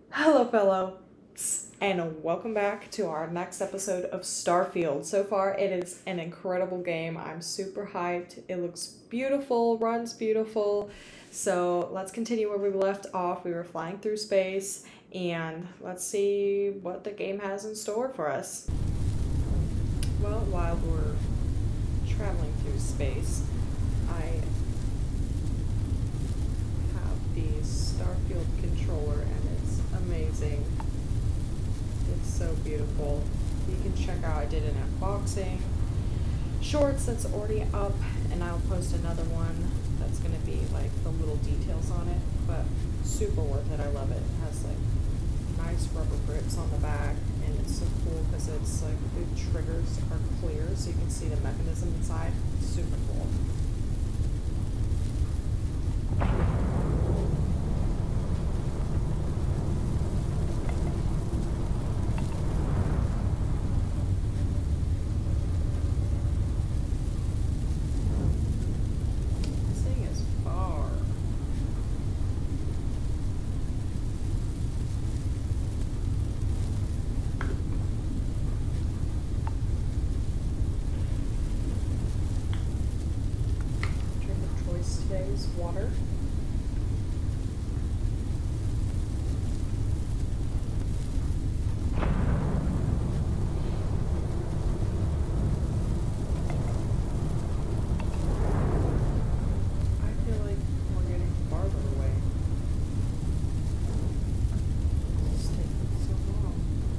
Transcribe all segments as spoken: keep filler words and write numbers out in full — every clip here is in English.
Hello, fellows, and welcome back to our next episode of Starfield. So far, it is an incredible game. I'm super hyped. It looks beautiful, runs beautiful. So let's continue where we left off. We were flying through space, and let's see what the game has in store for us. Well, while we're traveling through space, I have the Starfield controller, and it's amazing. It's so beautiful. You can check out, I did an unboxing shorts that's already up, and I'll post another one that's going to be like the little details on it, but super worth it. I love it. It has like nice rubber grips on the back, and it's so cool because it's like the triggers are clear so you can see the mechanism inside. It's super cool. Today's water. I feel like we're getting farther away. It's taking so long.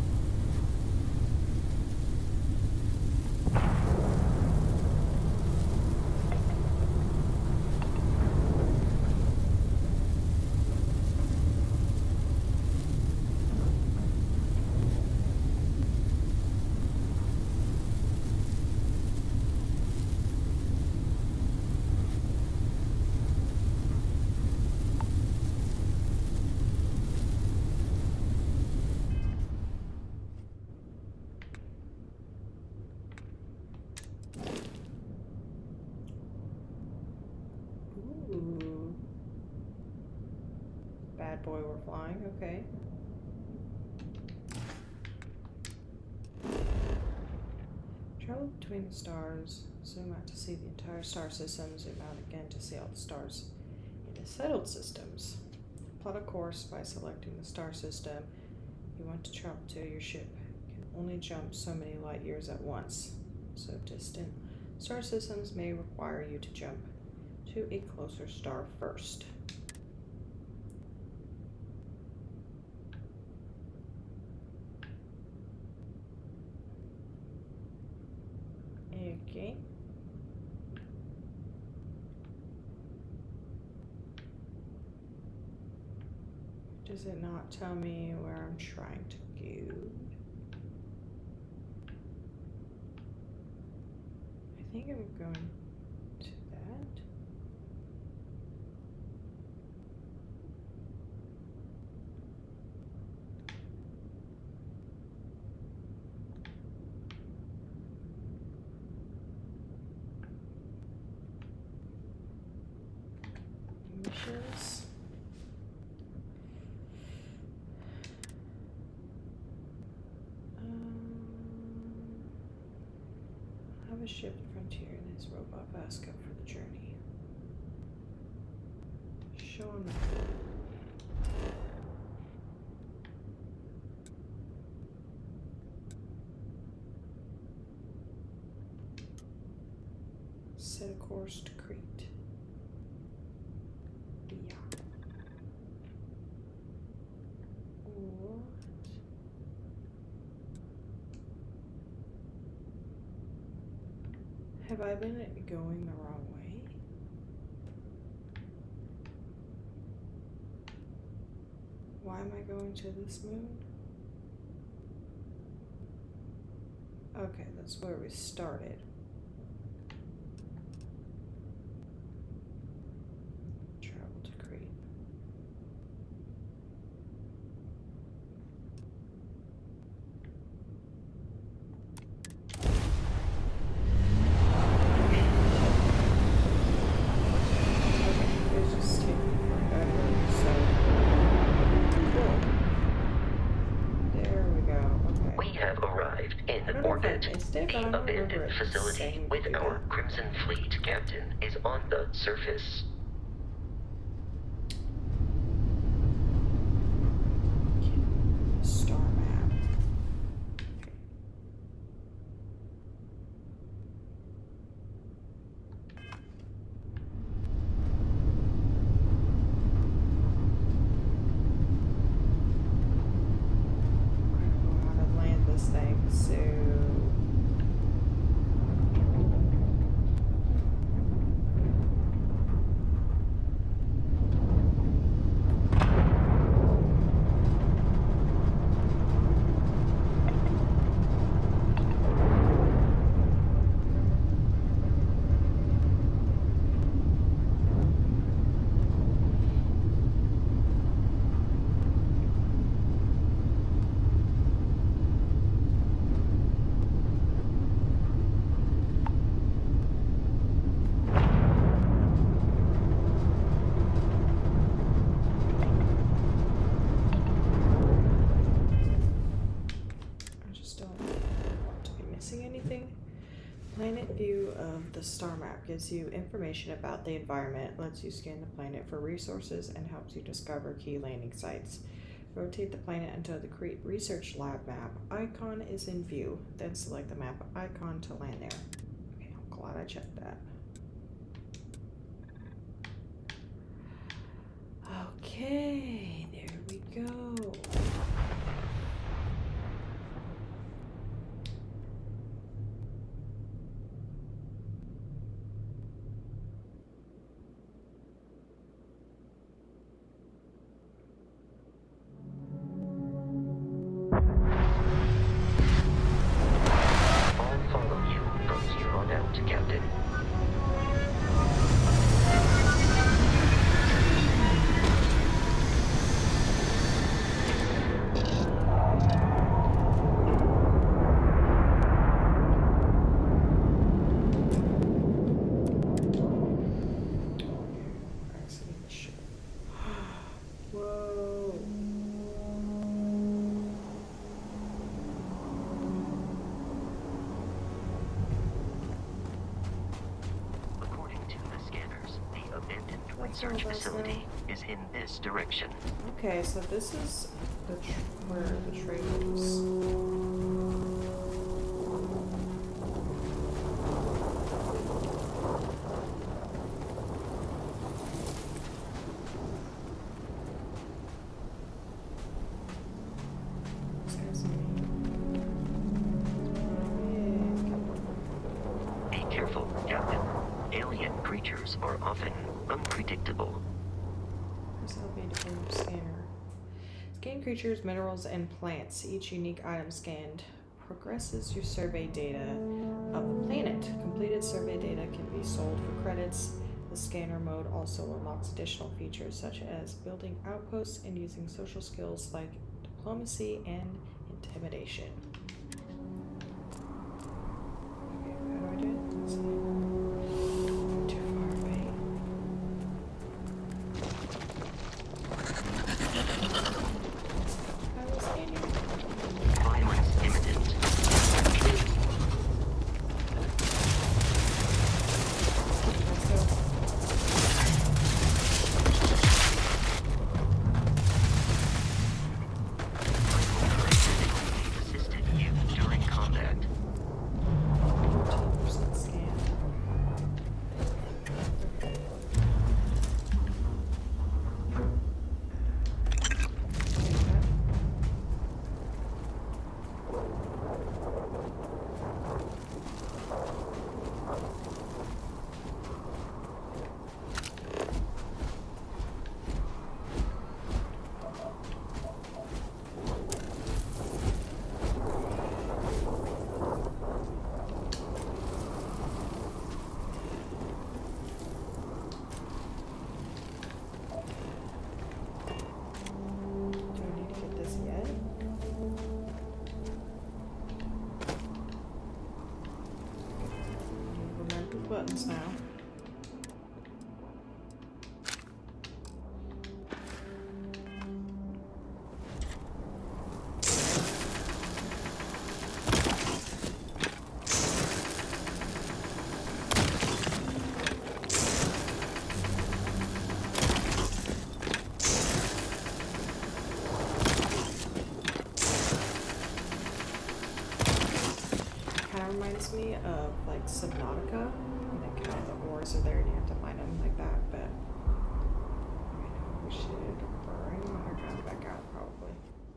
Ooh. Bad boy, we're flying, okay. Travel between the stars, zoom out to see the entire star system, zoom out again to see all the stars in the settled systems. Plot a course by selecting the star system you want to travel to. Your ship can only jump so many light years at once, so distant star systems may require you to jump to a closer star first. Okay. Does it not tell me where I'm trying to go? I think I'm going to that. Missions. Um, have a ship at Frontier and his robot Vasco for the journey. Show him the set a course to Kreet. Yeah. What? Have I been going the wrong way? Why am I going to this moon? Okay, that's where we started. Travel to Kreet. Okay, it's just taking forever, so cool. have arrived in I don't know if I orbit. missed it, The but I don't remember abandoned it facility saying with to do our that. Crimson Fleet captain is on the surface. Star map. I don't know how to land this thing, so I just don't want to be missing anything. Planet view of the star map gives you information about the environment, lets you scan the planet for resources, and helps you discover key landing sites. Rotate the planet until the Kreet Research Lab map icon is in view, then select the map icon to land there. Okay, I'm glad I checked that. Okay, there we go. I'll follow you from here on out, Captain. Accident ship. Whoa. According to the scanners, the abandoned That's all research that's facility is in this direction. Okay, so this is the tr where the trade is. This guy's big. Be careful, Captain. Alien creatures are often unpredictable. Where's the elevator scanner? Scan creatures, minerals, and plants. Each unique item scanned progresses your survey data of the planet. Completed survey data can be sold for credits. The scanner mode also unlocks additional features such as building outposts and using social skills like diplomacy and intimidation. Okay, how do I do it? Let's see. Too far away. I will scan you. Violence imminent. Assisted you during combat. fourteen percent scan. Do I need to get this yet? Remember the buttons now. reminds me of like Subnautica. Like how the ores are there and you have to mine them like that, but I know we should bring our gun back out probably.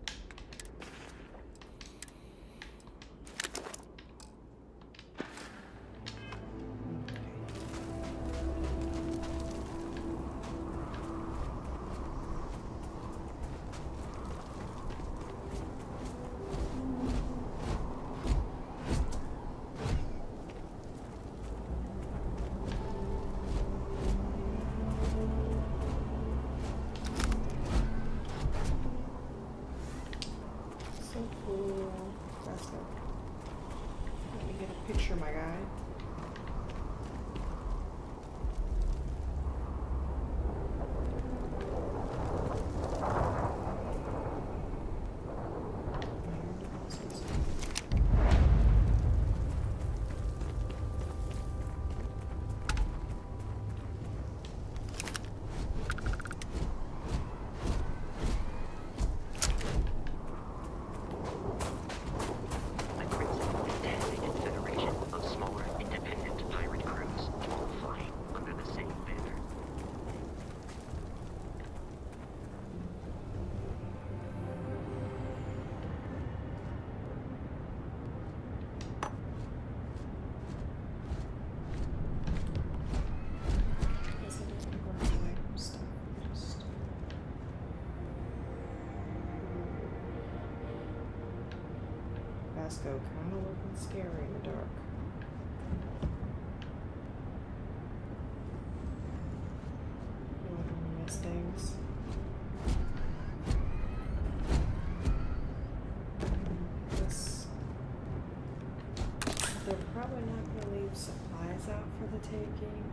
Picture my guy. Vasco kind of looking scary in the dark. You don't want to miss things. This, they're probably not going to leave supplies out for the taking.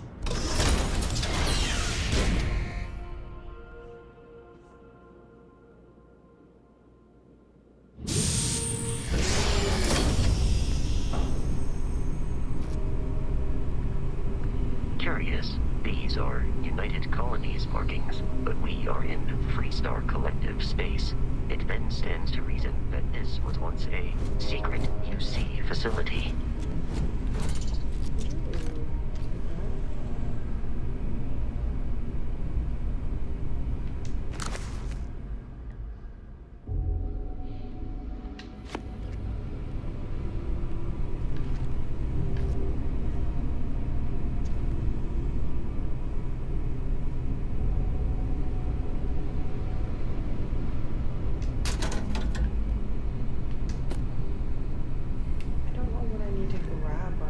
These are United Colonies markings, but we are in Freestar Collective space. It then stands to reason that this was once a secret U C facility. Right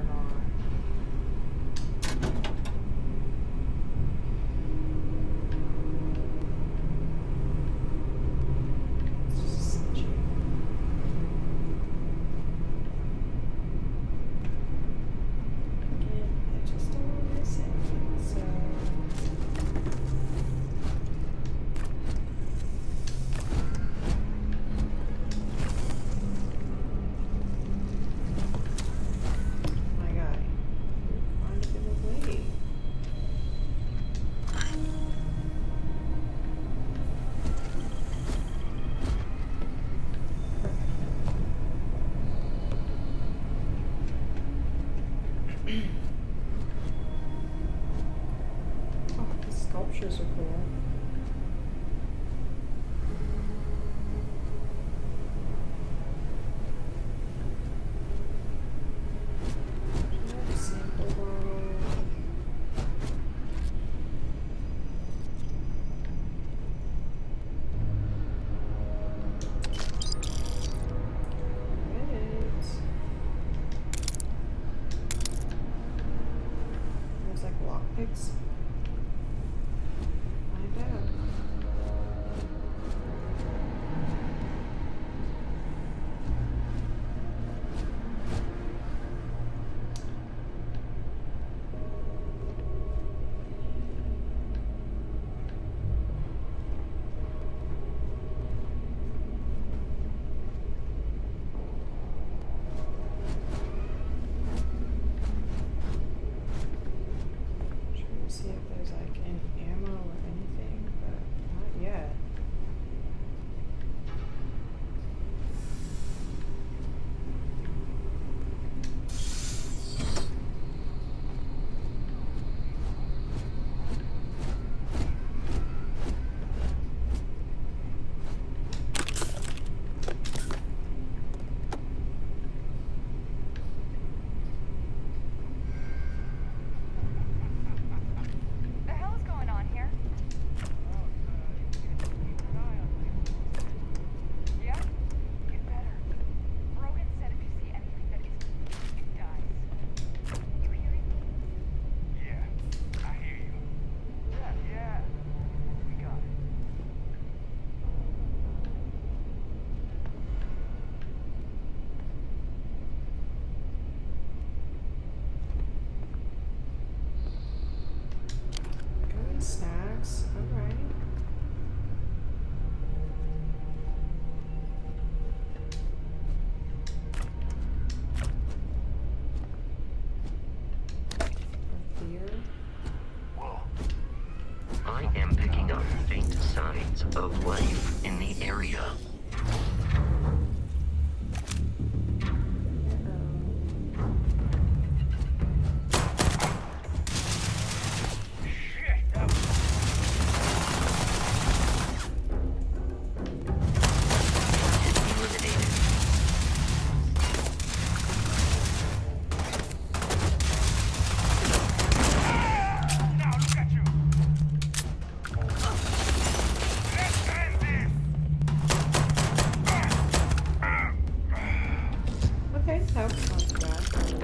That was not too bad.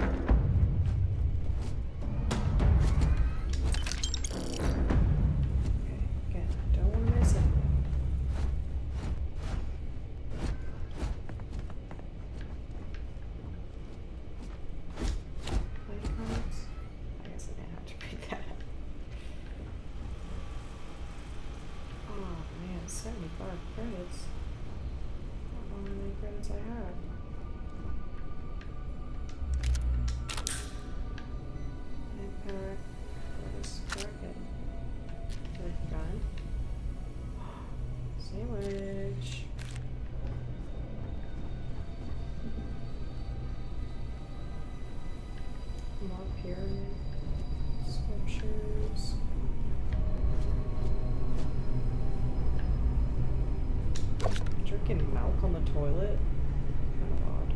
Okay, again, don't want to miss anything. seventy-five credits. I don't know how many credits I have. And pack. What is Kraken? Good gun. Sandwich. More pyramid sculptures. Drinking milk on the toilet? Kind of odd.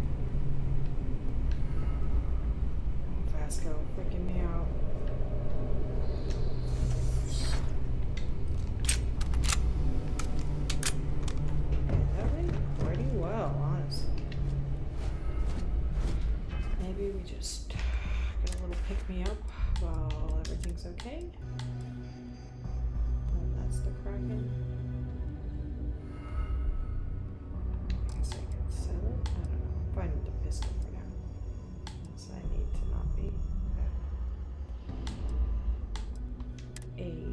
Oh, Vasco, freaking me out. Okay, that went pretty well, honestly. Maybe we just get a little pick-me-up while everything's okay. And that's the Kraken. Find the pistol for now. Unless I need to not be. Okay. Aid.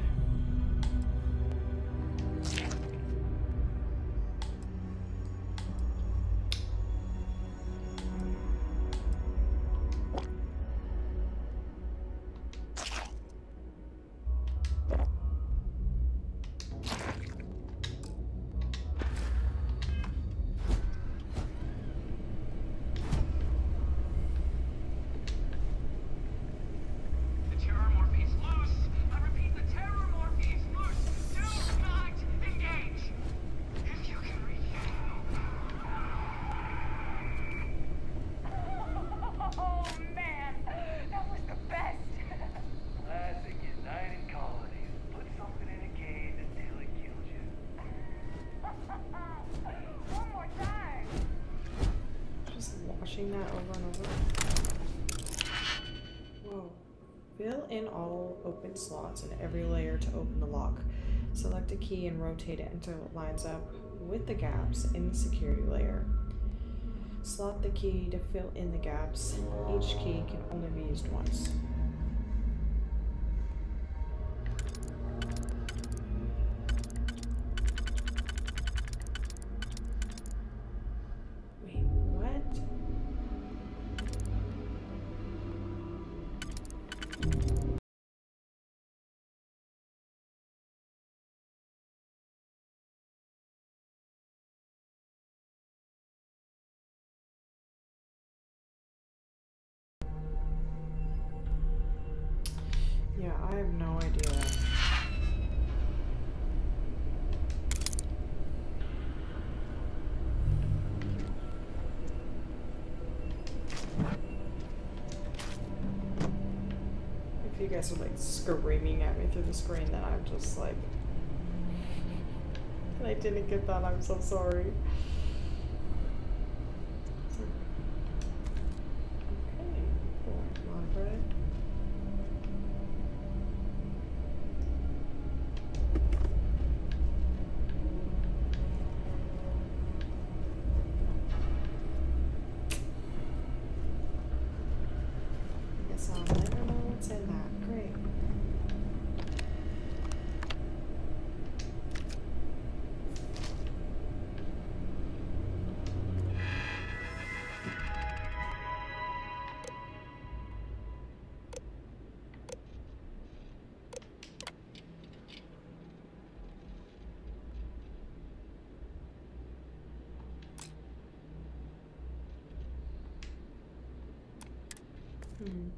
That over and over. Whoa. Fill in all open slots in every layer to open the lock. Select a key and rotate it until it lines up with the gaps in the security layer. Slot the key to fill in the gaps. Each key can only be used once. Yeah, I have no idea. If you guys are like screaming at me through the screen, then I'm just like, and I didn't get that, I'm so sorry. Okay, cool. Margaret. I'll never know what's in that. Great. Hmm.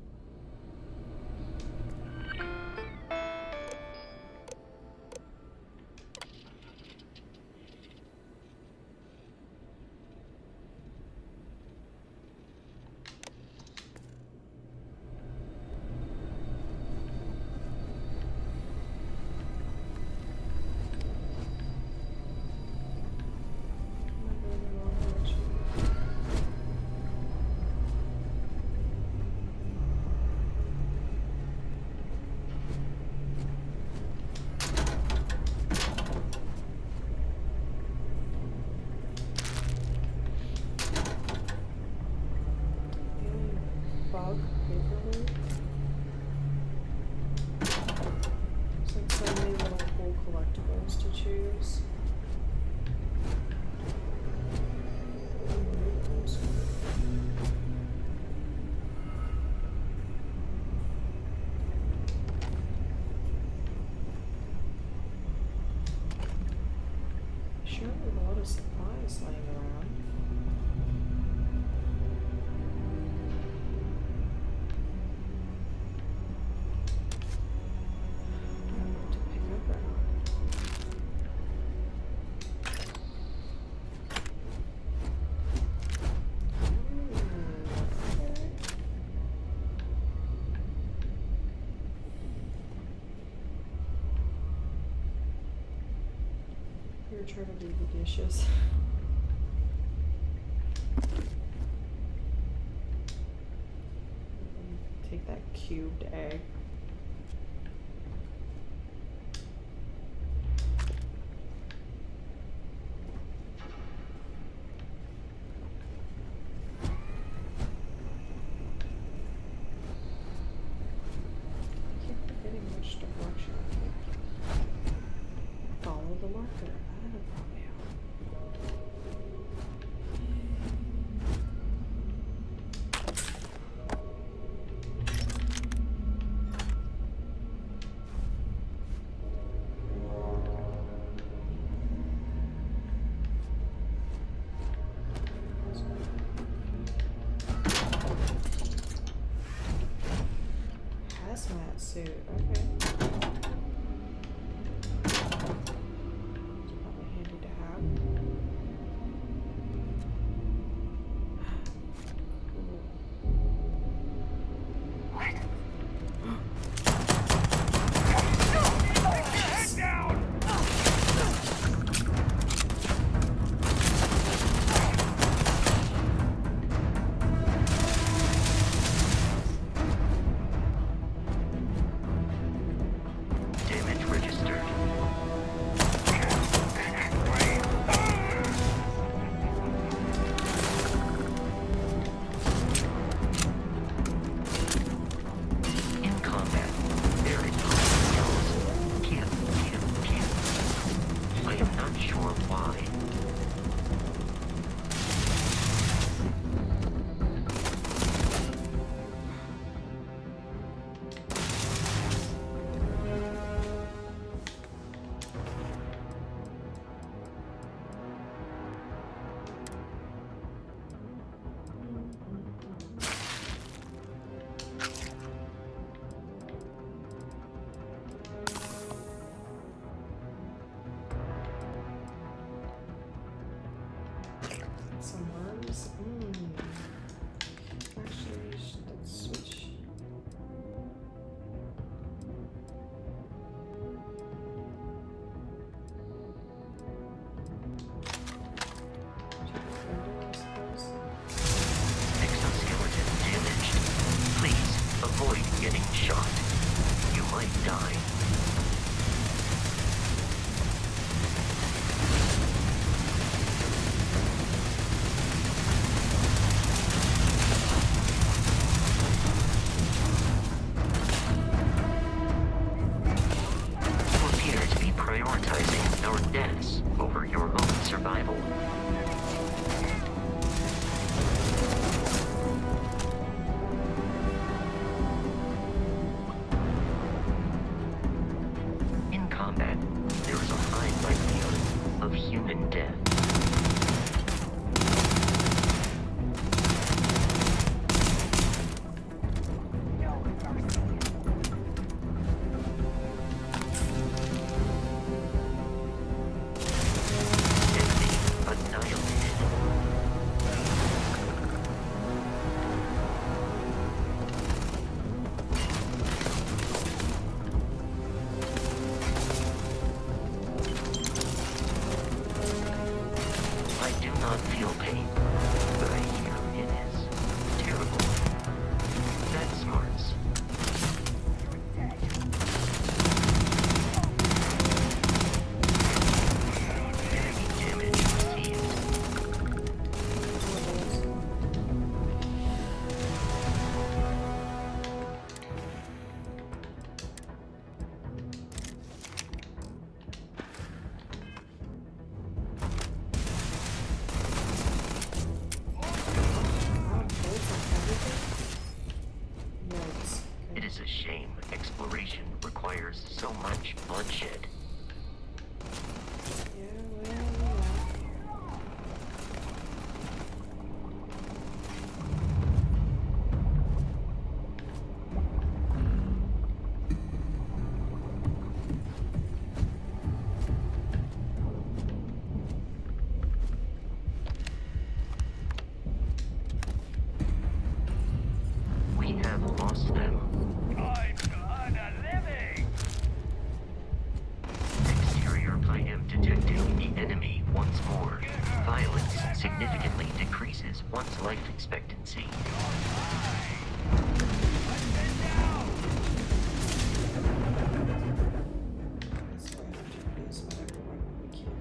sure there's a lot of supplies laying around. I don't know what to pick up or not. Here, try to do the dishes. Take that cubed egg. I keep forgetting which direction I take. Follow the marker. Hazmat suit, okay. Probably handy to have. What? Head down! Damage registered. In combat, there is yells. Kill, kill, kill. I am not sure why. Some worms. Mmm. Actually, sh- let's switch. Check the window, I suppose. Exoskeleton damaged. Please avoid getting shot. You might die. You appear to be prioritizing our deaths over your own survival. In combat, there is a high likelihood of human death. Enemy annihilated. I do not feel pain, but I hear it is terrible. That smarts. Enemy damage received. violence significantly decreases one's life expectancy. So I have to use whatever weapon we can.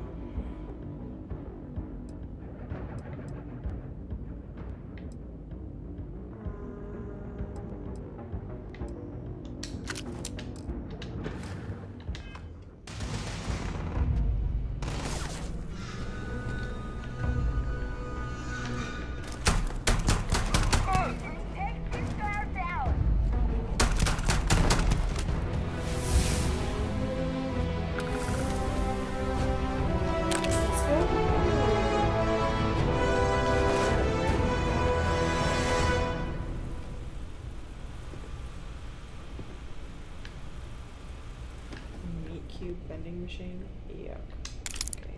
Cube vending machine? Yep. Okay.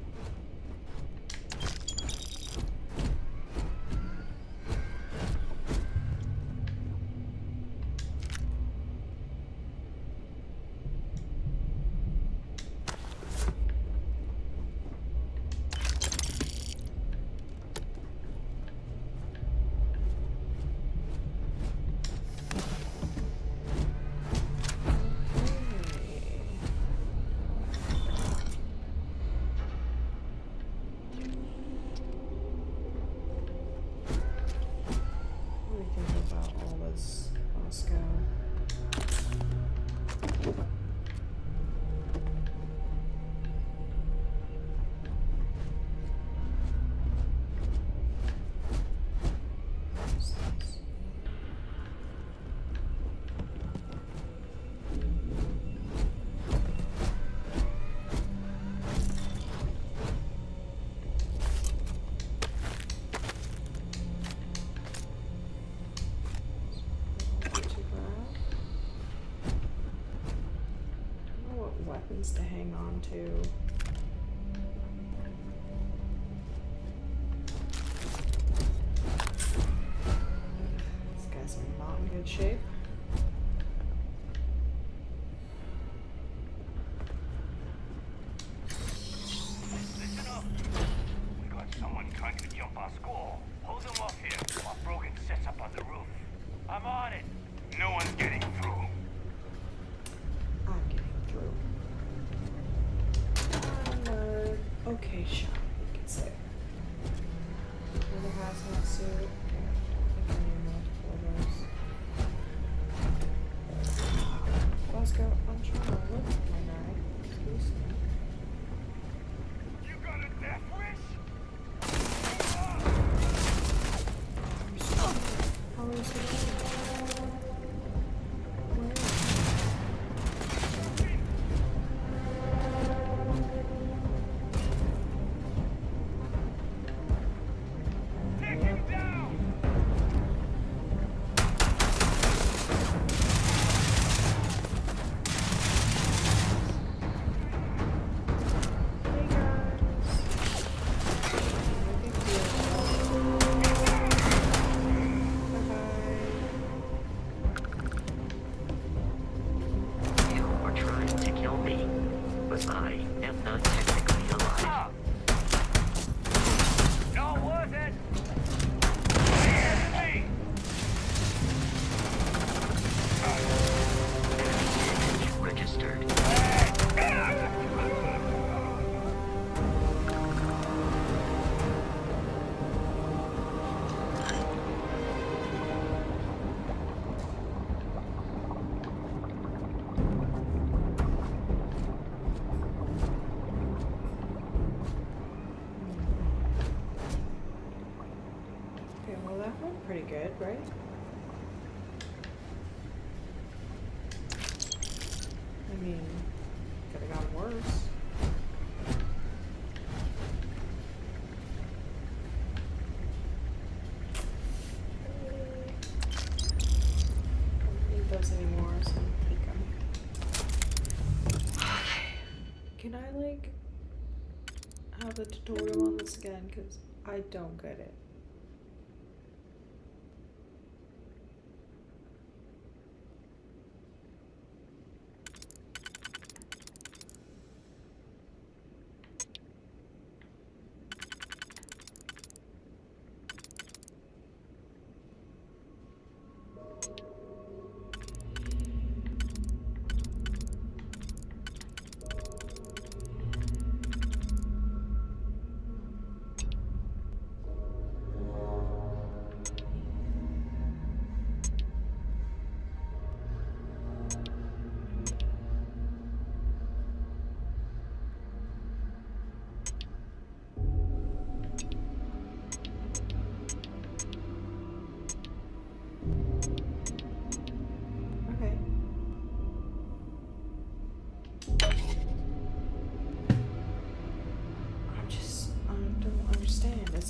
Weapons to hang on to. These guys are not in good shape. Listen up. We got someone trying to jump our squall. Hold them off here while Brogan sets up on the roof. I'm on it. No one's getting through. I'm getting through. Okay, shot, you could say. Another hazmat suit. Okay, I think I need multiple of those. Let's go. I'm trying to look at my guy. Excuse me. You got a death wish? How is it going? Where is it? Pretty good, right? I mean, could have gotten worse. Don't need those anymore, so I'm gonna take them. Can I, like, have the tutorial on this again? Because I don't get it.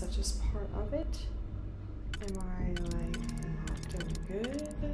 that just part of it? Am I, like, not doing good?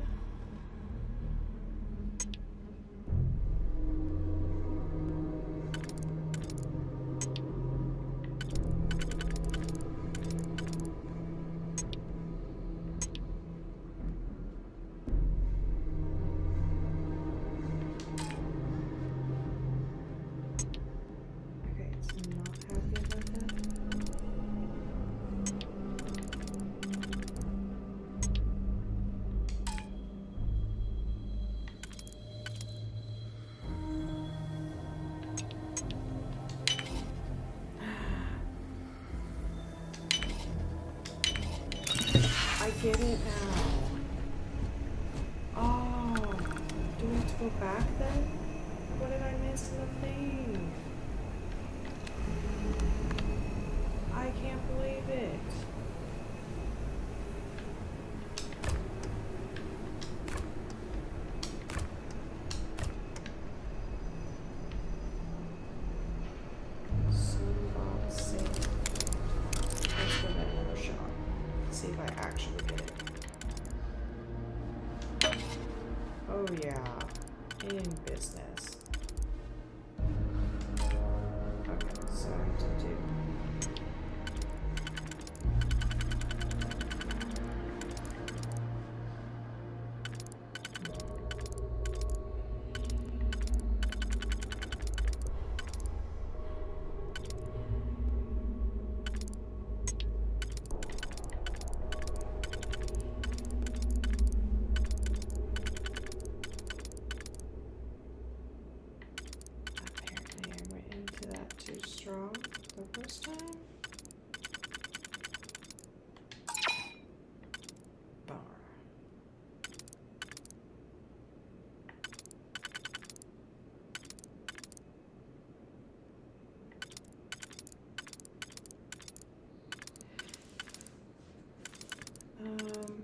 I get it now. Oh, do we have to go back then? What did I miss in the thing? I can't believe it. Sunbox safe. Let's give that another shot. See if I actually get it. Oh yeah, in business. Okay, so I have to do. Too strong the first time. Bummer. Um.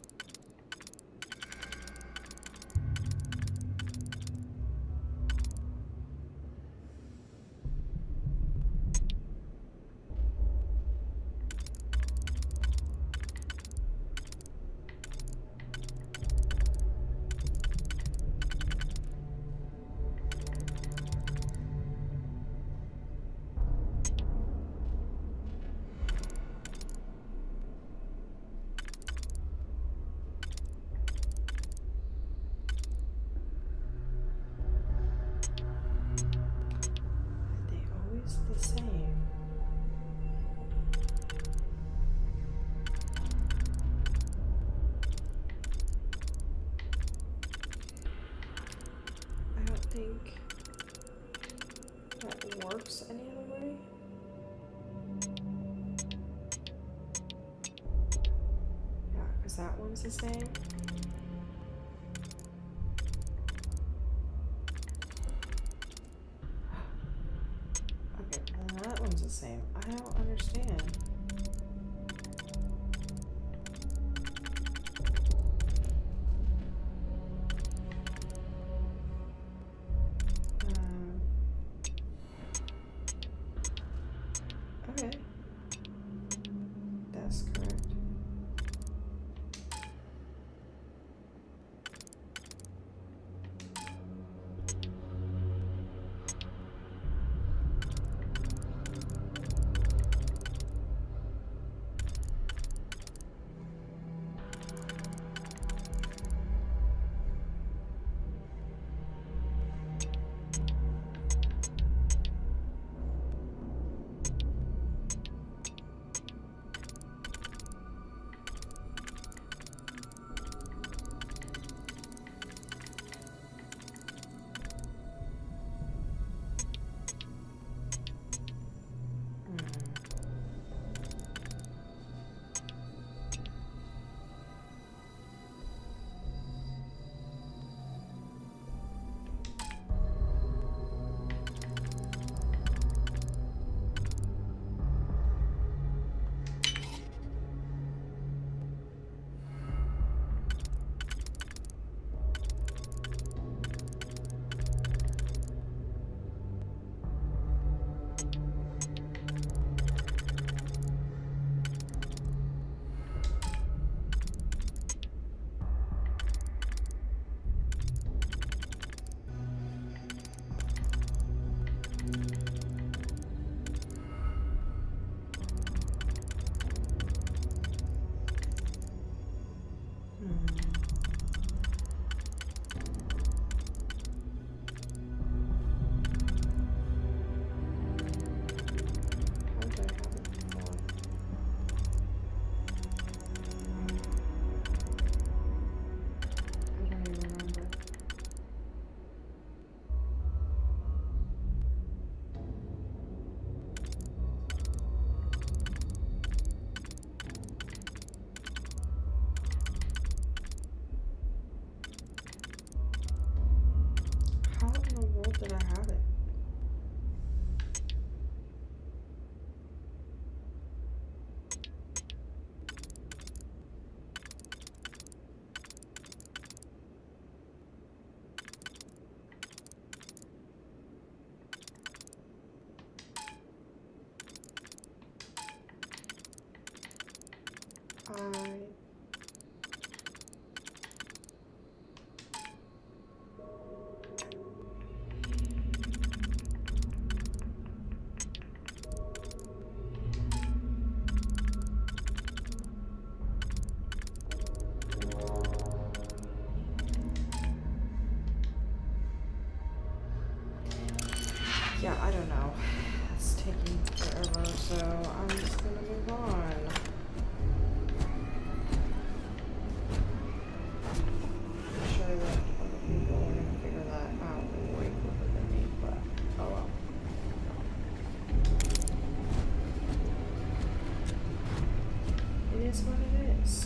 The same. I don't think that works any other way. Yeah, because that one's the same. That one's the same. I don't understand. Um, okay. That's correct. I Yeah, I don't know. It's taking forever, so I'm just gonna move on. I'm sure that other people are gonna figure that out way quicker than me, but oh well. It is what it is.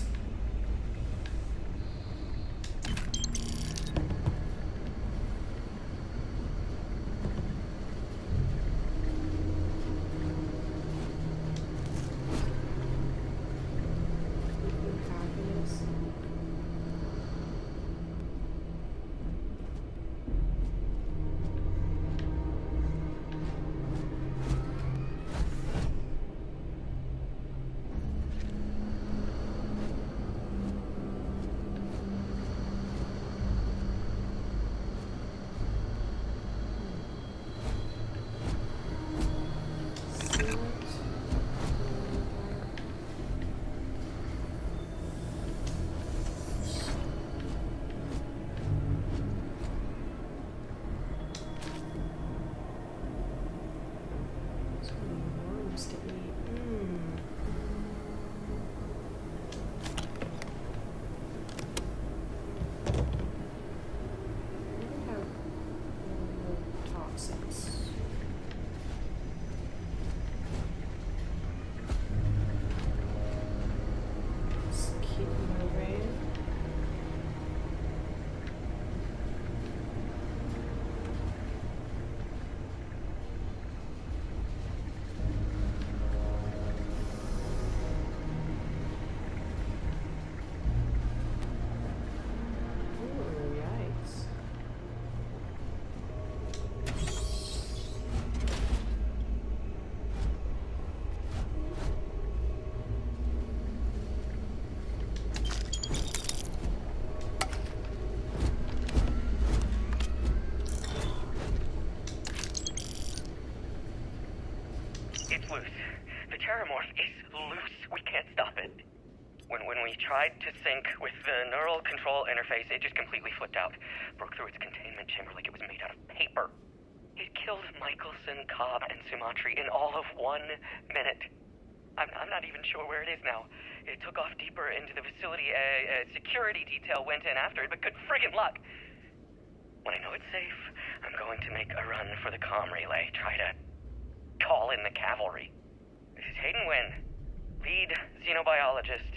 It's loose. The terramorph is loose. We can't stop it. When when we tried to sync with the neural control interface, it just completely flipped out. Broke through its containment chamber like it was made out of paper. It killed Michelson, Cobb, and Sumatri in all of one minute. I'm, I'm not even sure where it is now. It took off deeper into the facility. A, a security detail went in after it, but good friggin' luck. When I know it's safe, I'm going to make a run for the comm relay. Try to call in the cavalry. This is Hayden Wynn, lead xenobiologist.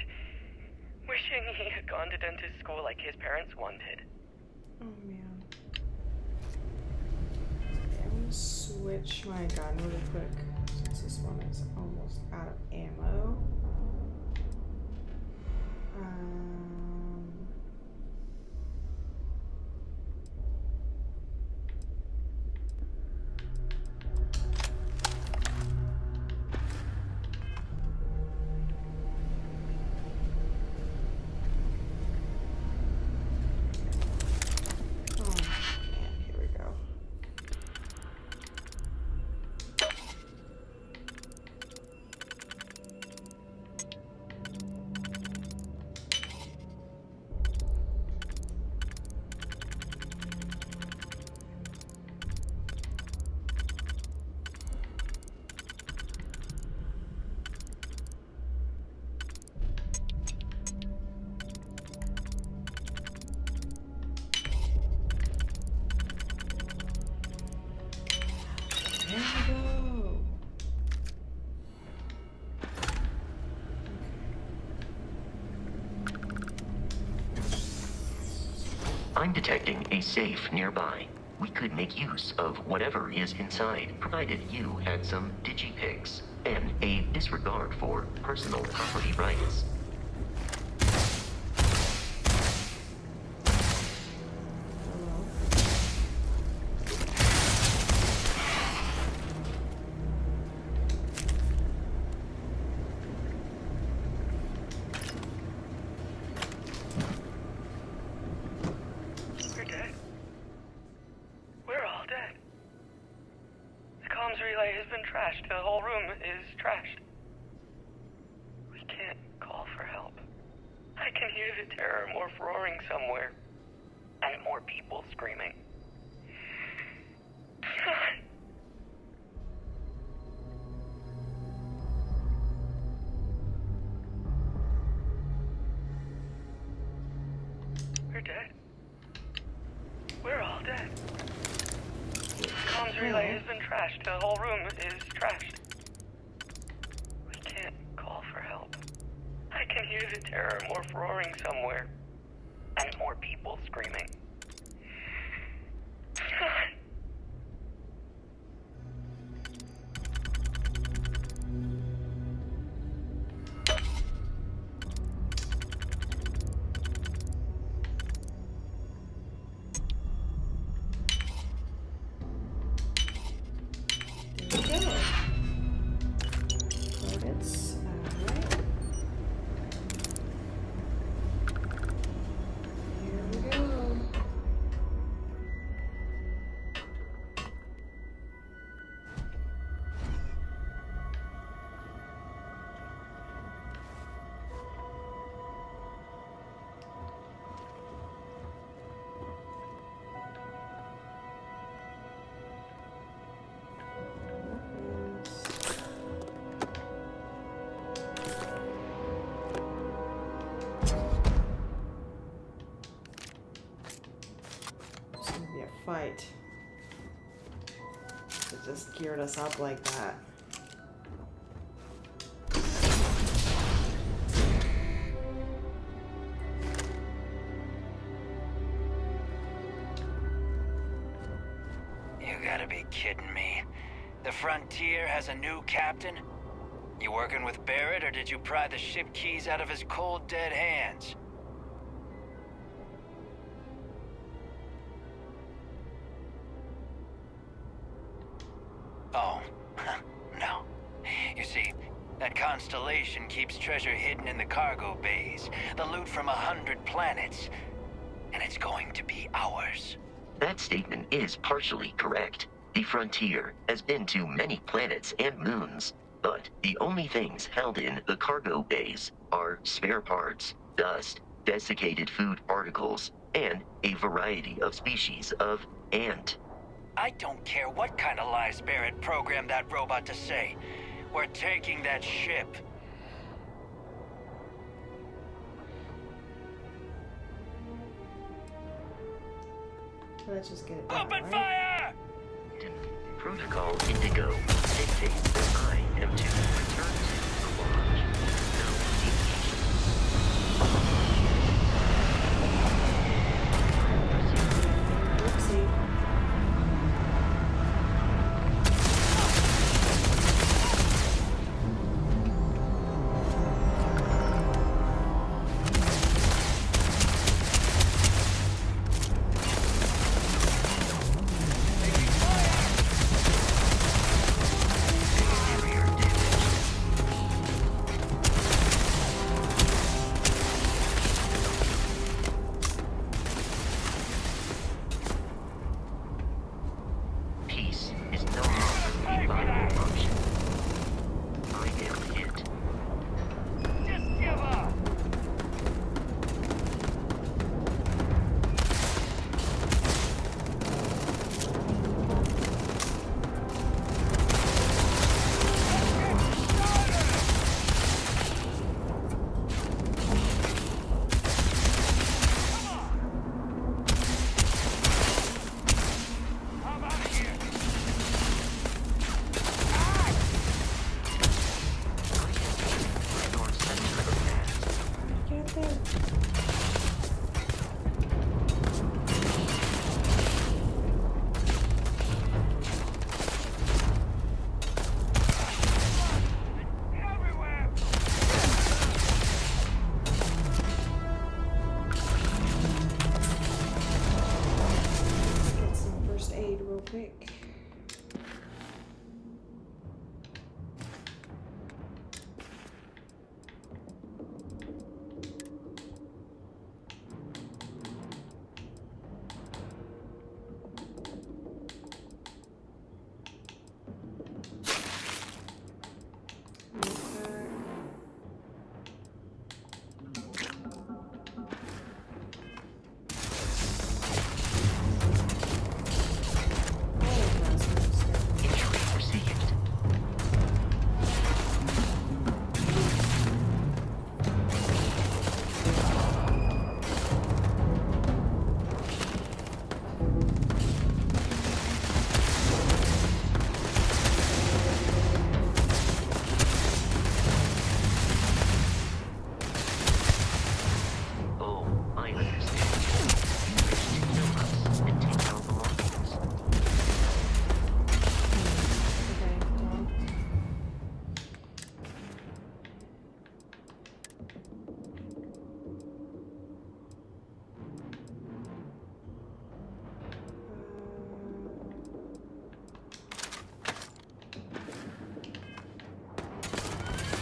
Wishing he had gone to dentist school like his parents wanted. Oh man. Okay, I'm gonna switch my gun really quick since this one is almost out of ammo. Um. I'm detecting a safe nearby. we could make use of whatever is inside, provided you had some digipics and a disregard for personal property rights. The whole room is trashed. We can't call for help. I can hear the terror morph roaring somewhere. And more people screaming. We're dead. We're all dead. The comms relay has been trashed. The whole room is trashed. We can't call for help. I can hear the terror morph roaring somewhere. And more people screaming. Fight. It just geared us up like that. You gotta be kidding me. The Frontier has a new captain? You working with Barrett, or did you pry the ship keys out of his cold, dead hands? Oh, no. You see, that constellation keeps treasure hidden in the cargo bays, the loot from a hundred planets, and it's going to be ours. That statement is partially correct. The Frontier has been to many planets and moons, but the only things held in the cargo bays are spare parts, dust, desiccated food particles, and a variety of species of ant. I don't care what kind of lies Barrett programmed that robot to say. We're taking that ship. Let's just get it done, Open right? fire! Protocol Indigo dictates that I am to return to the lodge. No deviation. Oopsie.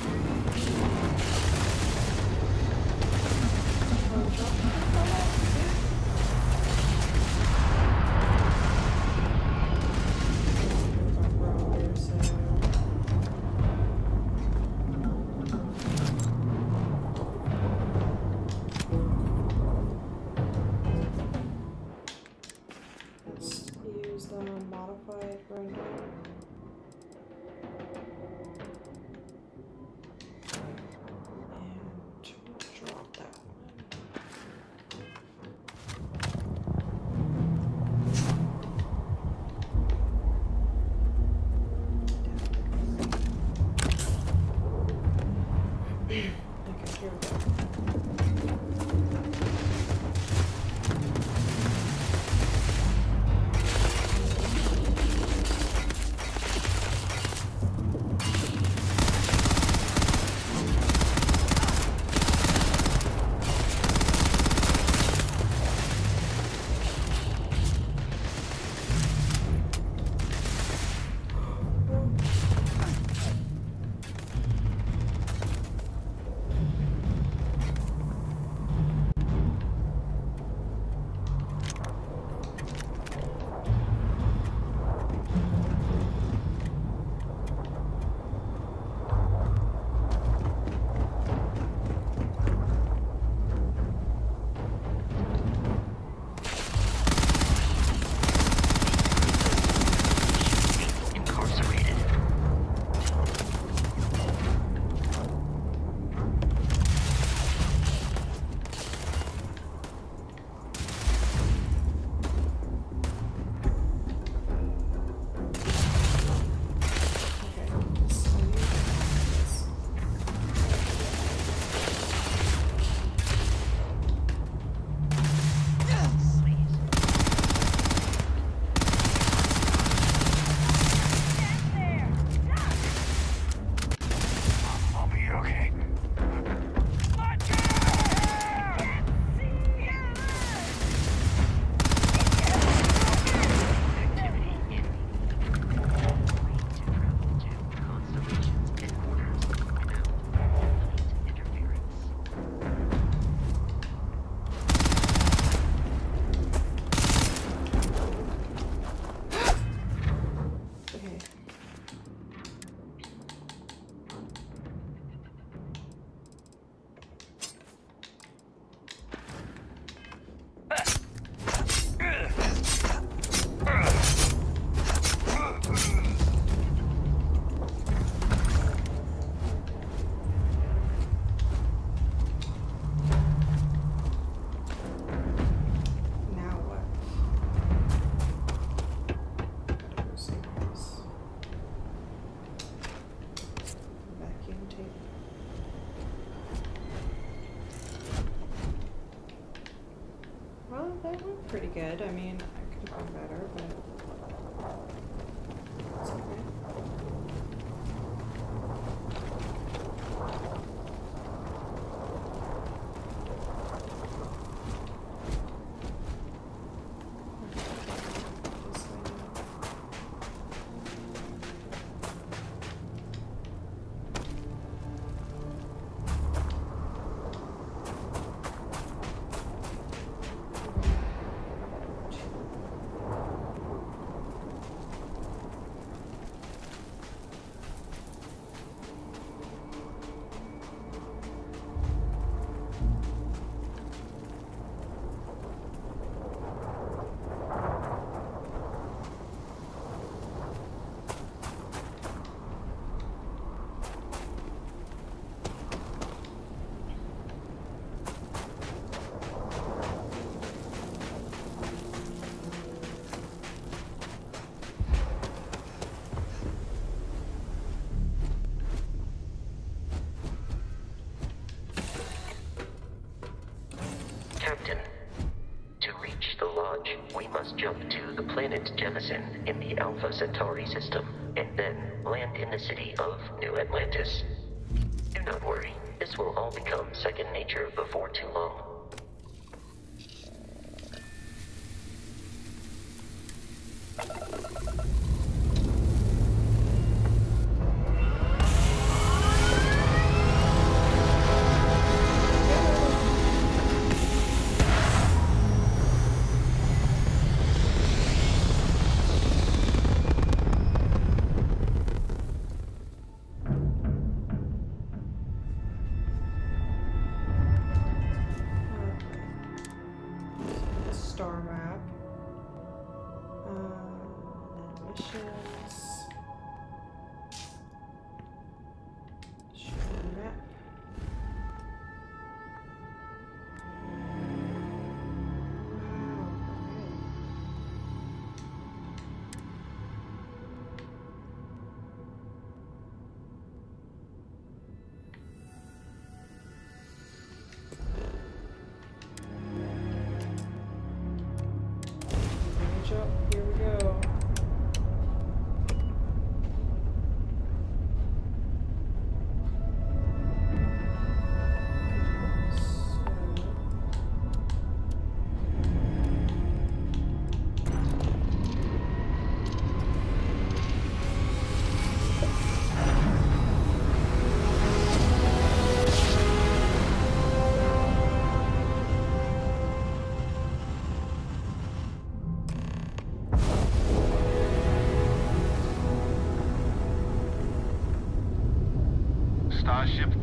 pretty good. I mean, I could have done better, but it's okay. Captain, to reach the Lodge, we must jump to the planet Jemison in the Alpha Centauri system, and then land in the city of New Atlantis. Do not worry, this will all become second nature before too long.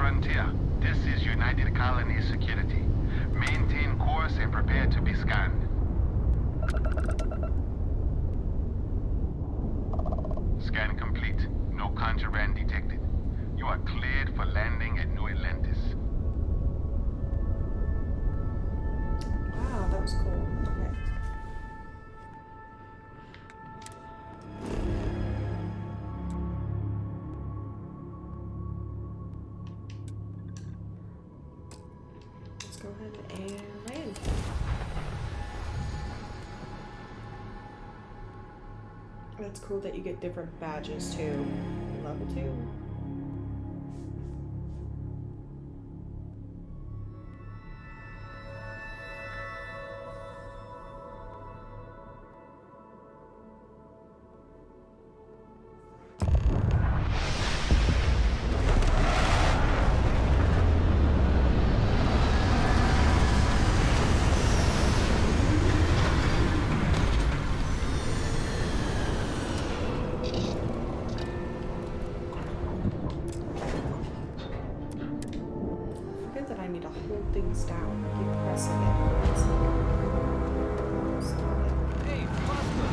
Frontier. This is United Colonies Security. Maintain course and prepare to be scanned. Scan complete. No contraband detected. You are cleared for landing at New Atlantis. Wow, that was cool. Okay. Let's go ahead and land. That's cool that you get different badges too. Level two. Things down. I keep pressing it. It's like, stop it. Hey, Pasta!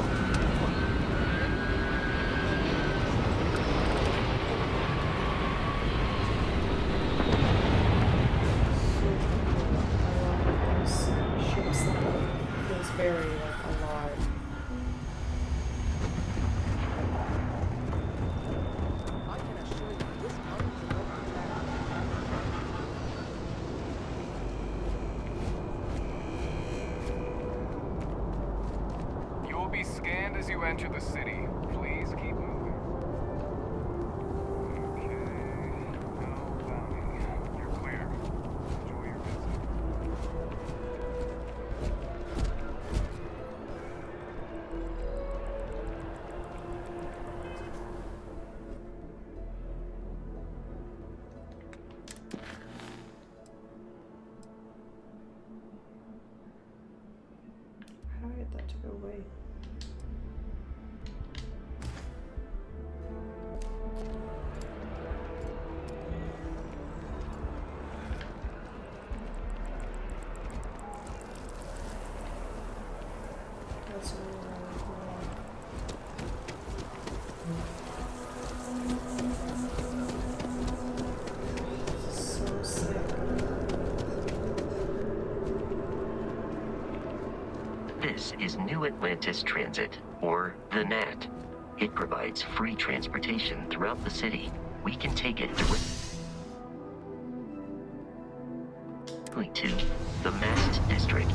So cool. I love those ships that feels very like alive. I can assure you, this mountain is not Be scanned as you enter the city. Please keep moving. Okay. No bounty. You're clear. Enjoy your visit. How do I get that to go away? That's really cool. So sick. This is New Atlantis Transit, or the N A T. It provides free transportation throughout the city. We can take it directly to the Mast District.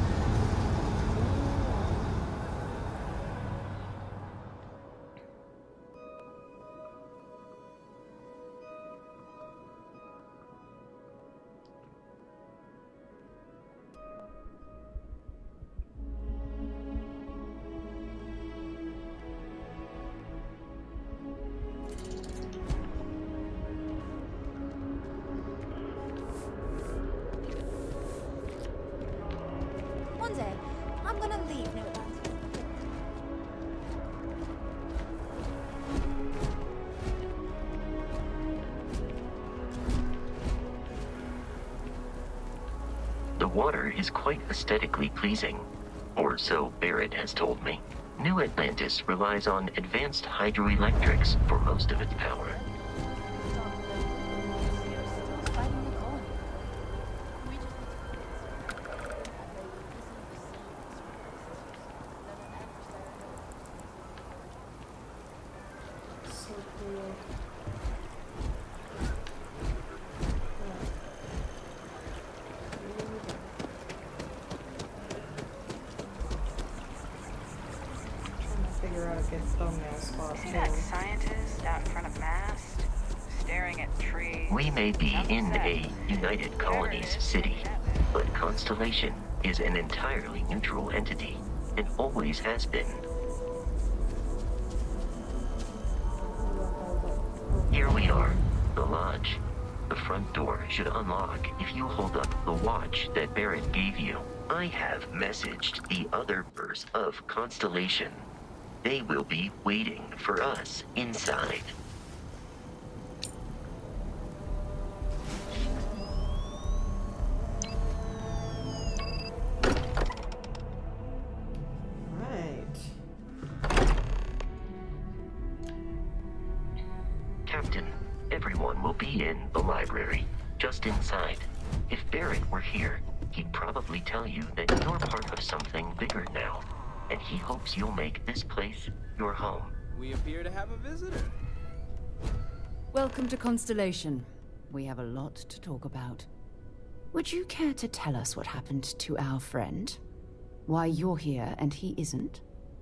One day, I'm gonna leave New Atlantis. The water is quite aesthetically pleasing, or so Barrett has told me. New Atlantis relies on advanced hydroelectrics for most of its power. So cool. Figure out a good thumbnail spot. See that scientist out in front of Mast, staring at trees? We may be in a United Colonies city, but Constellation is an entirely neutral entity, and always has been. Here we are, the lodge. The front door should unlock if you hold up the watch that Barrett gave you. I have messaged the other members of Constellation. They will be waiting for us inside. in the library, just inside. If Barrett were here, he'd probably tell you that you're part of something bigger now, and he hopes you'll make this place your home. We appear to have a visitor. Welcome to Constellation. We have a lot to talk about. Would you care to tell us what happened to our friend? Why you're here and he isn't?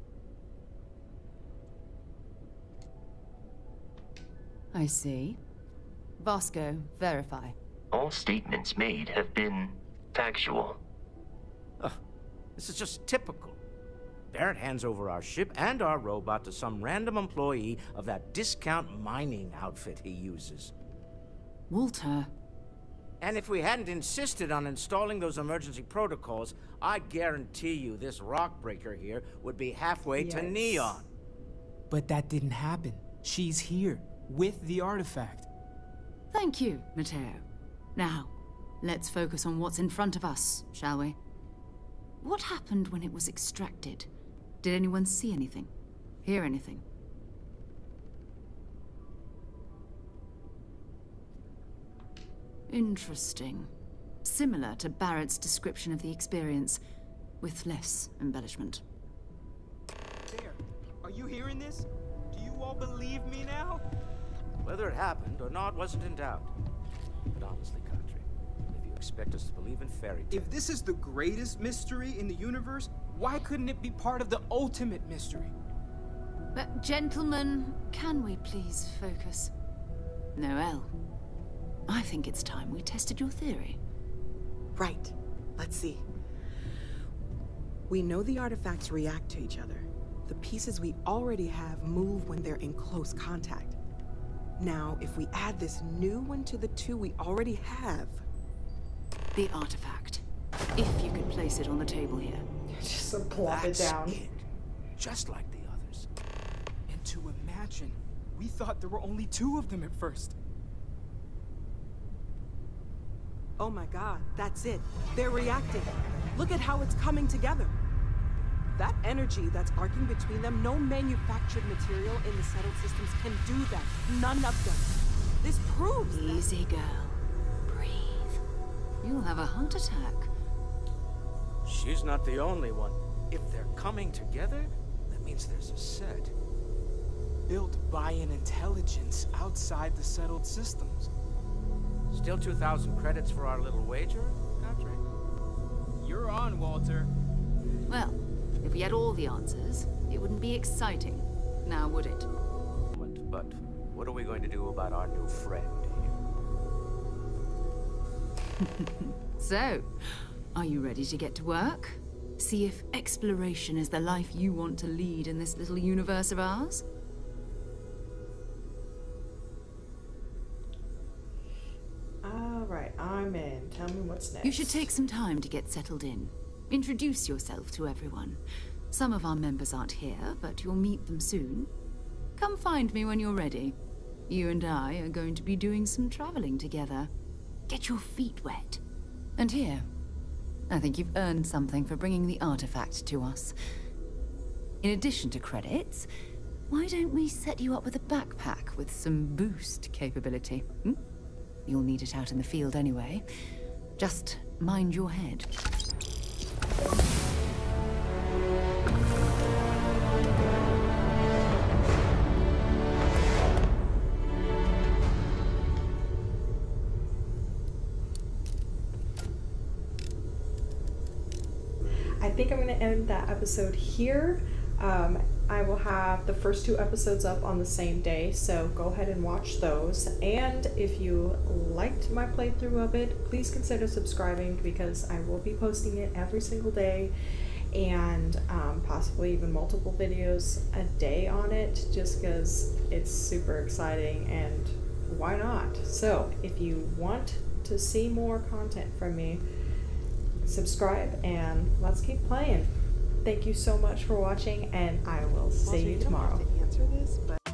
I see. Vasco, verify. All statements made have been factual. Ugh, this is just typical. Barrett hands over our ship and our robot to some random employee of that discount mining outfit he uses. Walter. And if we hadn't insisted on installing those emergency protocols, I guarantee you this rock breaker here would be halfway Yes. to Neon. But that didn't happen. She's here, with the artifact. Thank you, Matteo. Now, let's focus on what's in front of us, shall we? What happened when it was extracted? Did anyone see anything? Hear anything? Interesting. Similar to Barrett's description of the experience, with less embellishment. There. Are you hearing this? Do you all believe me now? Whether it happened or not wasn't in doubt. But honestly, Country, if you expect us to believe in fairy tales... If this is the greatest mystery in the universe, why couldn't it be part of the ultimate mystery? But gentlemen, can we please focus? Noelle, I think it's time we tested your theory. Right. Let's see. We know the artifacts react to each other. The pieces we already have move when they're in close contact. Now, if we add this new one to the two we already have... The artifact. If you could place it on the table here. Just so plop it down. It. Just like the others. And to imagine, we thought there were only two of them at first. Oh my god, that's it. They're reacting. Look at how it's coming together. That energy that's arcing between them, no manufactured material in the settled systems can do that. None of them. This proves Easy, girl. Breathe. You'll have a heart attack. She's not the only one. If they're coming together, that means there's a set. Built by an intelligence outside the settled systems. Still two thousand credits for our little wager, Country? You're on, Walter. Well, if we had all the answers, it wouldn't be exciting, now would it? But what are we going to do about our new friend here? So, are you ready to get to work? See if exploration is the life you want to lead in this little universe of ours? Alright, I'm in. Tell me what's next. You should take some time to get settled in. Introduce yourself to everyone. Some of our members aren't here, but you'll meet them soon. Come find me when you're ready. You and I are going to be doing some traveling together. Get your feet wet. And here, I think you've earned something for bringing the artifact to us. In addition to credits, why don't we set you up with a backpack with some boost capability? Hmm? You'll need it out in the field anyway. Just mind your head. I think I'm going to end that episode here. Um, I will have the first two episodes up on the same day, so go ahead and watch those. And if you liked my playthrough of it, please consider subscribing because I will be posting it every single day and um, possibly even multiple videos a day on it just because it's super exciting and why not? So if you want to see more content from me, subscribe and let's keep playing. Thank you so much for watching, and I will see you tomorrow. You don't have to answer this, but